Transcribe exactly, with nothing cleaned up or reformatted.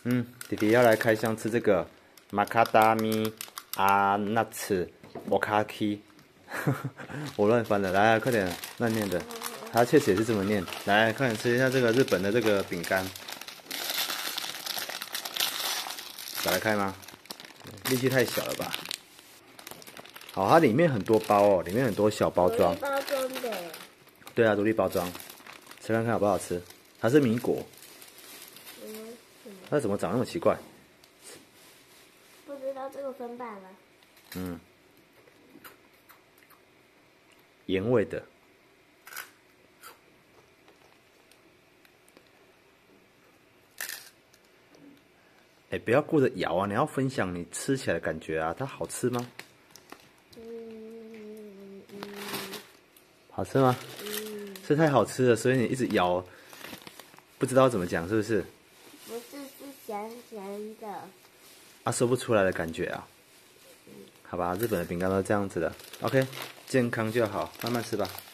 嗯，弟弟要来开箱吃这个马卡达米阿纳츠我卡 k 我乱翻了，来，快点，乱念的，它确实也是这么念。来，快点吃一下这个日本的这个饼干，打得开吗？力气太小了吧？好，它里面很多包哦，里面很多小包装。 包装的。 对啊，独立包装，吃看看好不好吃？它是米果。 嗯。 它怎么长那么奇怪？ 不知道这个分瓣了。 嗯。盐味的。哎，不要顾着咬啊！你要分享你吃起来的感觉啊，它好吃吗？ 嗯嗯。 好吃吗？ 嗯。 是太好吃了，所以你一直咬，不知道怎么讲，是不是？ 不是，是咸咸的。 啊，说不出来的感觉啊。好吧，日本的饼干都这样子的。OK， 健康就好，慢慢吃吧。